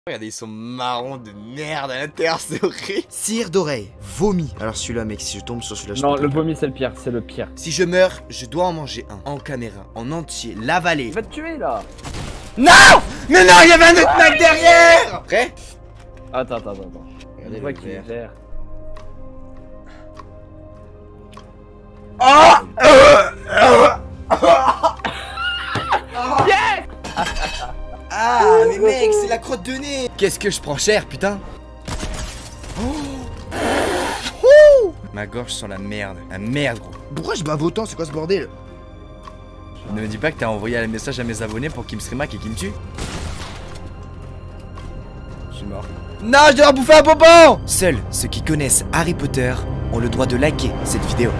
Regardez, ils sont marrons de merde à l'intérieur, c'est horrible. Cire d'oreille, vomi. Alors celui-là, mec, si je tombe sur celui-là, je Non, peux le pas. vomi c'est le pire, c'est le pire. Si je meurs, je dois en manger un. En caméra, en entier, l'avaler. Il va te tuer là. Non! Mais non, il y avait un autre mec derrière! Prêt? Attends. Regardez On voit le qu'il est vert. vert. Yes! Ah, mais mec, c'est la crotte de nez. Qu'est-ce que je prends cher, putain? Ma gorge sent la merde. La merde, gros. Pourquoi je bave autant? C'est quoi ce bordel? Ne me dis pas que t'as envoyé un message à mes abonnés pour qu'ils me streamac et qu'ils me tuent. Je suis mort. Non, je dois bouffer un bonbon. Seuls ceux qui connaissent Harry Potter ont le droit de liker cette vidéo.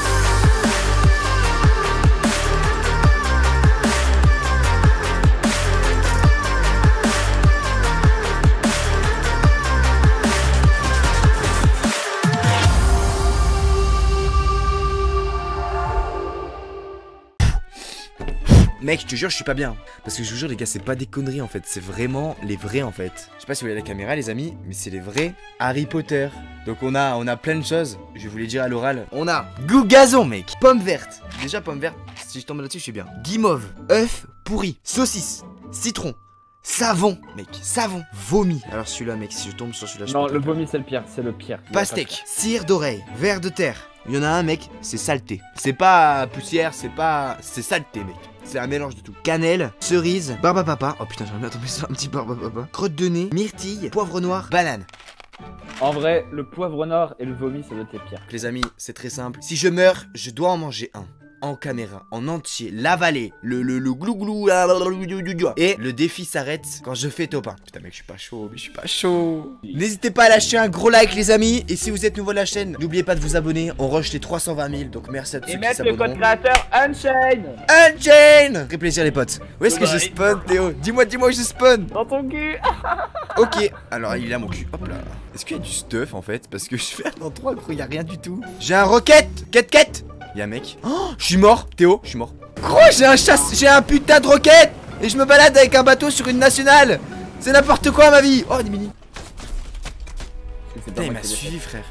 Mec, je te jure, je suis pas bien. Parce que je vous jure, les gars, c'est pas des conneries en fait. C'est vraiment les vrais en fait. Je sais pas si vous voyez la caméra, les amis, mais c'est les vrais Harry Potter. Donc on a plein de choses. Je vais vous les dire à l'oral. On a goût gazon, mec. Pomme verte. Déjà, pomme verte. Si je tombe là-dessus, je suis bien. Guimauve. œuf pourri. Saucisse. Citron. Savon, mec. Savon. Vomi. Alors celui-là, mec, si je tombe sur celui-là, je Non, peux le pas. vomi c'est le pire, c'est le pire. Pastèque, cire d'oreille, ver de terre. Il y en a un, mec, c'est saleté. C'est pas poussière, c'est pas... C'est saleté, mec. C'est un mélange de tout. Cannelle, cerise, barbe à papa. Oh putain, j'aimerais bien tomber sur un petit barbe à papa. Crotte de nez, myrtille, poivre noir, banane. En vrai, le poivre noir et le vomi ça doit être les pires. Les amis, c'est très simple. Si je meurs, je dois en manger un. En caméra, en entier, l'avaler, le glou-glou, et le défi s'arrête quand je fais top 1. Putain mec, je suis pas chaud, mais je suis pas chaud. N'hésitez pas à lâcher un gros like les amis, et si vous êtes nouveau à la chaîne, n'oubliez pas de vous abonner, on rush les 320 000, donc merci à tous Et ceux qui mettre le code s'abonneront. créateur Unchain Unchain. Très plaisir les potes. Où est-ce que je Bye. spawn Théo? Dis-moi où je spawn. dans ton cul. Ok, alors il est à mon cul, hop là. Est-ce qu'il y a du stuff en fait? Parce que je fais un endroit gros, y a rien du tout. J'ai un roquette, quête. Y'a un mec. Oh, je suis mort, Théo, je suis mort. Gros, j'ai un putain de roquette. Et je me balade avec un bateau sur une nationale. C'est n'importe quoi ma vie. Oh, des mini. Putain, il m'a suivi, frère.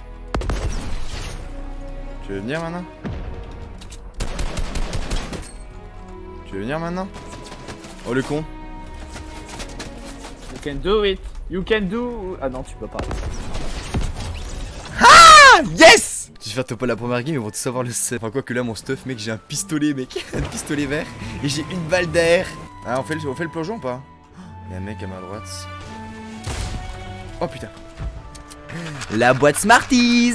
Tu veux venir maintenant? Tu veux venir maintenant? Oh le con. You can do it. You can do. Ah non, tu peux pas. Ah, yes! Je vais faire top la première game, ils vont tous savoir le stuff. Enfin, quoi que là, mon stuff, mec, j'ai un pistolet, mec. Un pistolet vert. Et j'ai une balle d'air. Ah, on fait le plongeon ou pas? Il y a un mec à ma droite. Oh putain. La boîte Smarties.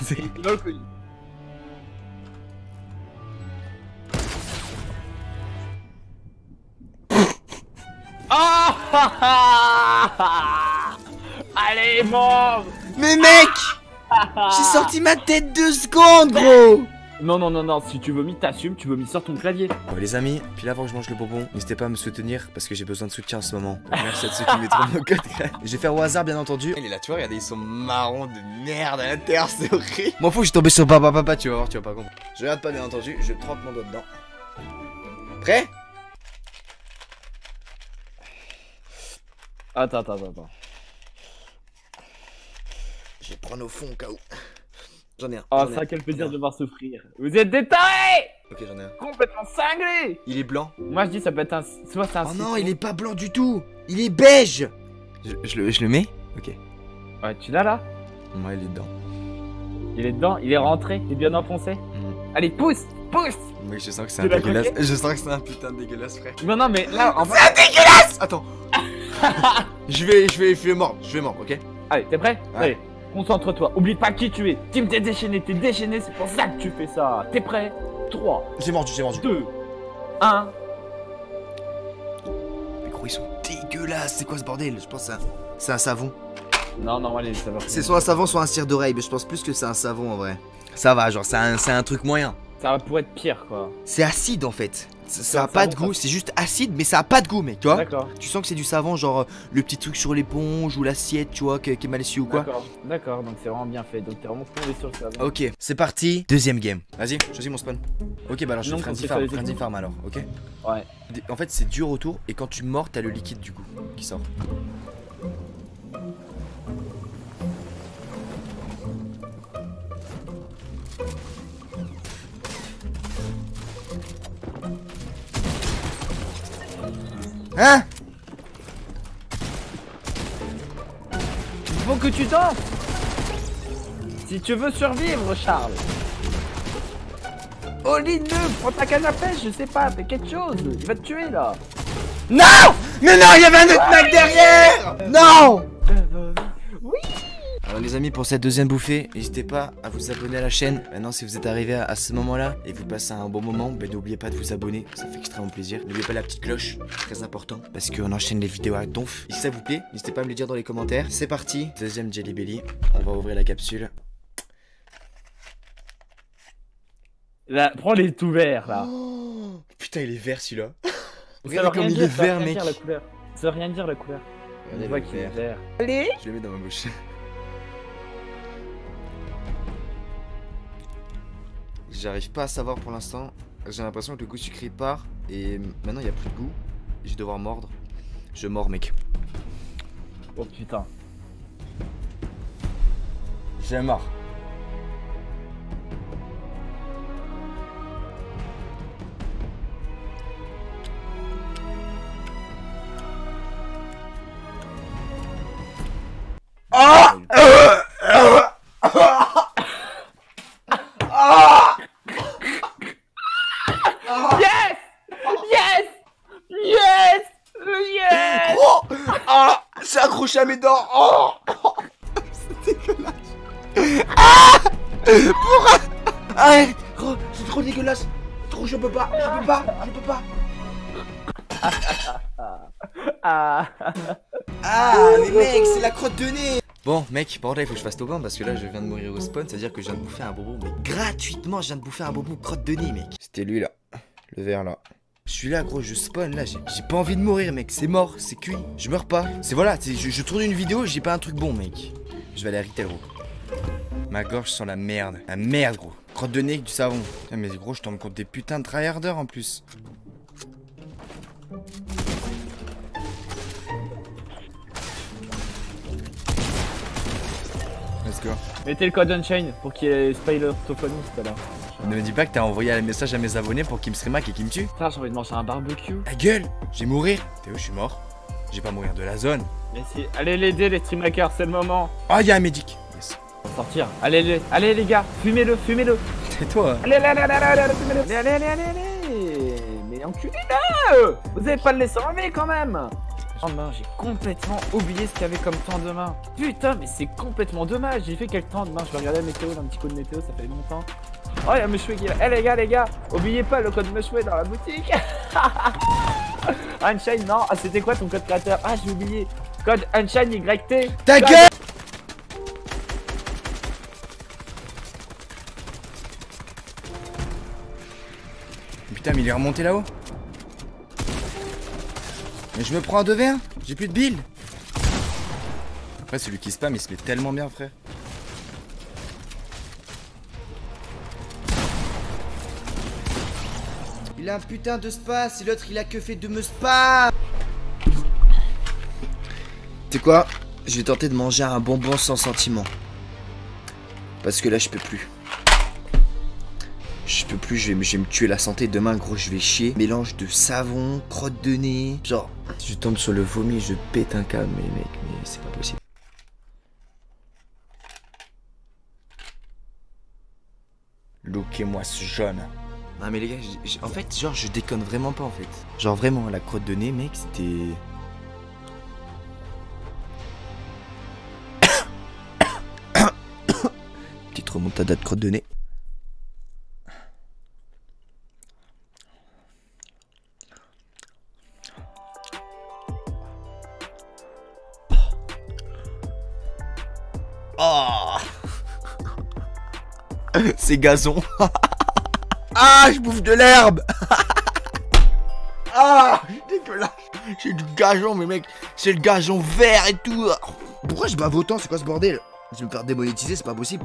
Allez, mort. Mais mec, j'ai sorti ma tête 2 secondes, gros. Non, si tu vomis, t'assumes, tu vomis sur ton clavier. Bon les amis, puis là avant que je mange le bonbon, n'hésitez pas à me soutenir parce que j'ai besoin de soutien en ce moment. Donc, merci à ceux qui mettront mon code. Je vais faire au hasard bien entendu. Il est là, tu vois, regardez, ils sont marrons de merde à l'intérieur, c'est horrible. M'en fous, je suis tombé sur papa, tu vas voir, tu vas pas comprendre. Je regarde pas bien entendu, je trempe mon doigt dedans. Prêt? Attends. Je vais prendre au fond au cas où. J'en ai un. Oh, j'en ai ça, un, quel j'en ai plaisir un. de voir souffrir. Vous êtes des tarés. Ok, j'en ai un. Complètement cinglés. Il est blanc. Moi, je dis, ça peut être un. Soit c'est un. Oh non, citron. il est pas blanc du tout. Il est beige. Je le mets? Ok. Ouais, tu l'as là? Moi, il est dedans. Il est dedans, il est rentré, il est bien enfoncé. Allez, pousse. Mec, je sens que c'est Tu un l'as dégueulasse. croqué? Je sens que c'est un putain de dégueulasse, frère. Non, mais là, en vrai. C'est un dégueulasse. Attends. je vais mordre, ok? Allez, t'es prêt? Ouais. Allez, concentre-toi. Oublie pas qui tu es. Team, t'es déchaîné, c'est pour ça que tu fais ça. T'es prêt? 3, J'ai mordu. 2, 1. Mais gros, ils sont dégueulasses. C'est quoi ce bordel? Je pense que c'est un savon. Non, allez, ça va. C'est soit un savon, soit un cire d'oreille. Mais je pense plus que c'est un savon en vrai. Ça va, genre, c'est un truc moyen. Ça pourrait être pire, quoi. C'est acide en fait. Ça a un pas savon, de goût, ça. c'est juste acide, mais ça a pas de goût, mec, tu vois? D'accord. Tu sens que c'est du savon, genre le petit truc sur l'éponge ou l'assiette, tu vois, qui est mal essuie ou quoi. D'accord, donc c'est vraiment bien fait. Donc t'es vraiment tombé sur le savon. Ok, c'est parti. Deuxième game. Vas-y, choisis mon spawn. Ok, bah alors je Non, fais Frenzy on fait Farm, les Frenzy techniques. Farm alors, ok? Ouais. En fait, c'est dur autour et quand tu mords, t'as le liquide du goût qui sort. Hein? Il faut que tu danses. Si tu veux survivre, Charles. Oli, prends ta canne à pêche, je sais pas, fais quelque chose. Il va te tuer là. Non! Mais non, il y avait un autre mec derrière! Non! Oui. Alors les amis, pour cette deuxième bouffée, n'hésitez pas à vous abonner à la chaîne. Maintenant, si vous êtes arrivé à ce moment-là et vous passez un bon moment, ben, n'oubliez pas de vous abonner, ça fait extrêmement plaisir. N'oubliez pas la petite cloche, très important, parce qu'on enchaîne les vidéos à donf. Et si ça vous plaît, n'hésitez pas à me le dire dans les commentaires. C'est parti, deuxième Jelly Belly, on va ouvrir la capsule. Là, prends les tout verts là. Oh, putain, il est vert celui-là. Ça Regardez veut comme rien il dire, est ça veut vert, rien mec. dire, la couleur. Ça veut rien dire la couleur. On Regardez voit le qu'il est vert. vert. Allez. Je le mets dans ma bouche. J'arrive pas à savoir pour l'instant. J'ai l'impression que le goût sucré part. Et maintenant il n'y a plus de goût. Je vais devoir mordre. Je mords, mec. Oh putain. J'ai marre. Yes! Yes! Yes! Yes! Oh, ah, c'est accroché à mes dents. Oh, c'est dégueulasse. Ah, pourquoi? Arrête, gros, c'est trop dégueulasse. Trop, je peux pas. Ah. Ah, mais mec, c'est la crotte de nez. Bon, mec, par contre, là, il faut que je fasse top 1 parce que là, je viens de mourir au spawn. C'est-à-dire que je viens de bouffer un bonbon, mais gratuitement, je viens de bouffer un bonbon crotte de nez, mec. C'était lui, là. Le vert, là. Je suis là, gros, je spawn, là. J'ai pas envie de mourir, mec. C'est mort, c'est cuit. Je meurs pas. C'est voilà, je tourne une vidéo, j'ai pas un truc bon, mec. Je vais aller à Retail, gros. Ma gorge sent la merde. La merde, gros. Crotte de nez avec du savon. Putain, mais gros, je tombe contre des putains de tryharders en plus. Let's go. Mettez le code Unchained pour qu'il y ait spoiler autophonique tout à l'heure. Ne me dis pas que t'as envoyé un message à mes abonnés pour qu'ils me streamac et qu'ils me tuent. Putain, j'ai envie de manger un barbecue. Ta gueule, je vais mourir. T'es où, je suis mort. Je vais pas mourir de la zone. Mais si, allez l'aider les streamhackers, c'est le moment. Ah, y'a un médic. Yes. On va sortir. Allez les gars, fumez-le. C'est toi. Allez, fumez-le. Allez. Mais enculé là. Vous avez pas le laisser enlever quand même. Lendemain, j'ai complètement oublié ce qu'il y avait comme temps demain. Putain, mais c'est complètement dommage. J'ai fait quel temps demain? Je vais regarder la météo, un petit coup de météo, ça fait longtemps. Oh, il y a Meshway qui est là. Eh les gars, oubliez pas le code Meshway dans la boutique. Unchained, non. Ah, c'était quoi ton code créateur? Ah, j'ai oublié. Code Unchained YT. Ta gueule. Putain, mais il est remonté là-haut. Mais je me prends un 2 verres. J'ai plus de billes. Après, celui qui spam, il se met tellement bien, frère. Il a un putain de space et l'autre, il a que fait de me spam. Tu sais quoi? Je vais tenter de manger un bonbon sans sentiment. Parce que là, je peux plus. Je peux plus, je vais me tuer la santé. Demain, gros, je vais chier. Mélange de savon, crotte de nez. Genre, si je tombe sur le vomi, je pète un câble. Mais mec, mais c'est pas possible. Lookez-moi ce jaune. Non mais les gars, en fait, genre, je déconne vraiment pas en fait. Genre vraiment, la crotte de nez, mec, c'était... Petite remontada de crotte de nez. Oh. C'est gazon. Ah, je bouffe de l'herbe. Ah, dégueulasse. J'ai du gazon, mais mec, c'est le gazon vert et tout. Pourquoi je bave autant? C'est quoi ce bordel? Je vais me faire démonétiser, c'est pas possible.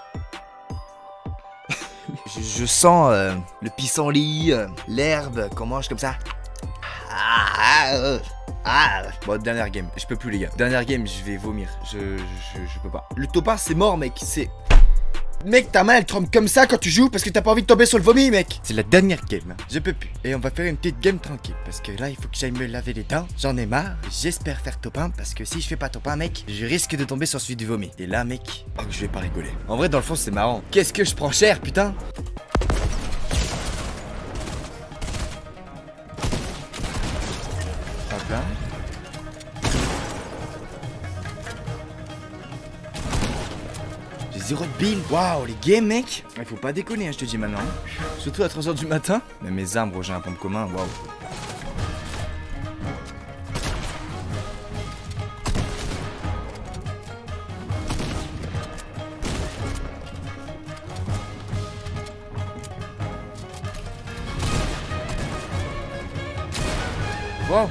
je sens le pissenlit, l'herbe, qu'on mange comme ça. Bon, dernière game, je peux plus les gars. Dernière game, je vais vomir. Je peux pas. Le top 1 c'est mort mec, c'est... Mec, ta main elle tremble comme ça quand tu joues parce que t'as pas envie de tomber sur le vomi, mec. C'est la dernière game, je peux plus. Et on va faire une petite game tranquille parce que là il faut que j'aille me laver les dents. J'en ai marre. J'espère faire top 1 parce que si je fais pas top 1, mec, je risque de tomber sur celui du vomi. Et là, mec, oh, je vais pas rigoler. En vrai, dans le fond, c'est marrant. Qu'est-ce que je prends cher, putain. Hop là. J'ai 0 de build. Waouh, les games, mec. Il faut pas déconner, hein, je te dis maintenant. Surtout à 3h du matin. Mais mes armes, j'ai un pompe commun, waouh. Wow.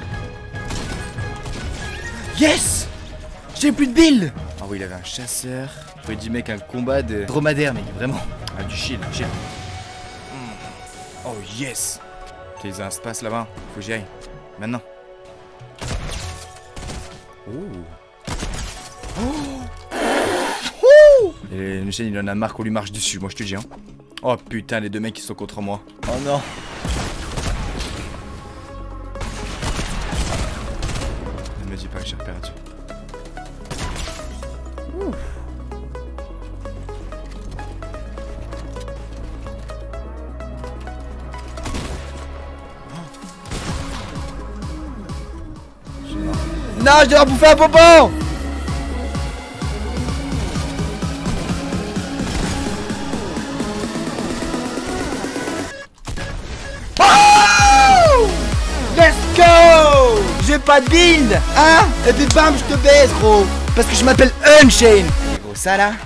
Yes. J'ai plus de build. Ah oui, il avait un chasseur. Je dit mec, un combat de dromadaire, mec, vraiment. Ah, du shield, shield. Oh yes. Ok, ils ont un space là-bas. Faut que j'y aille. Maintenant. Et le chaîne, il en a marre qu'on lui marche dessus, moi je te dis, hein. Oh putain, les deux mecs, ils sont contre moi. Oh non. Ne me dis pas que j'ai repéré dessus. Non, je dois bouffer un pompon. Oh, let's go. J'ai pas de build, hein. Et puis bam, je te baisse, gros. Parce que je m'appelle Unchained. Et gros, ça là,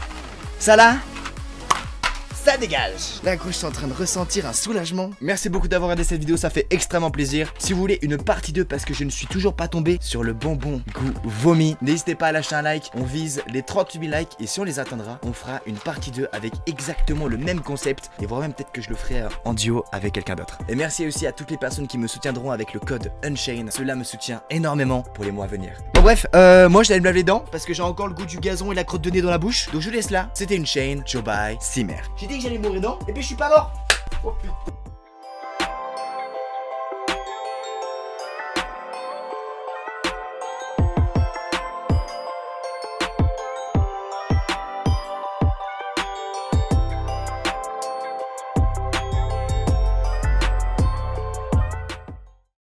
ça dégage. Là gros, je suis en train de ressentir un soulagement. Merci beaucoup d'avoir regardé cette vidéo, ça fait extrêmement plaisir. Si vous voulez une partie 2 parce que je ne suis toujours pas tombé sur le bonbon goût vomi, n'hésitez pas à lâcher un like. On vise les 38 000 likes et si on les atteindra, on fera une partie 2 avec exactement le même concept. Et voire même peut-être que je le ferai en duo avec quelqu'un d'autre. Et merci aussi à toutes les personnes qui me soutiendront avec le code Unchained. Cela me soutient énormément pour les mois à venir. Bon bref, moi je vais aller me laver les dents parce que j'ai encore le goût du gazon et la crotte de nez dans la bouche. Donc je laisse là. C'était Unchained, Joe bye, Simmer. J'ai dit que j'allais mourir, non? Et puis je suis pas mort. Oh putain.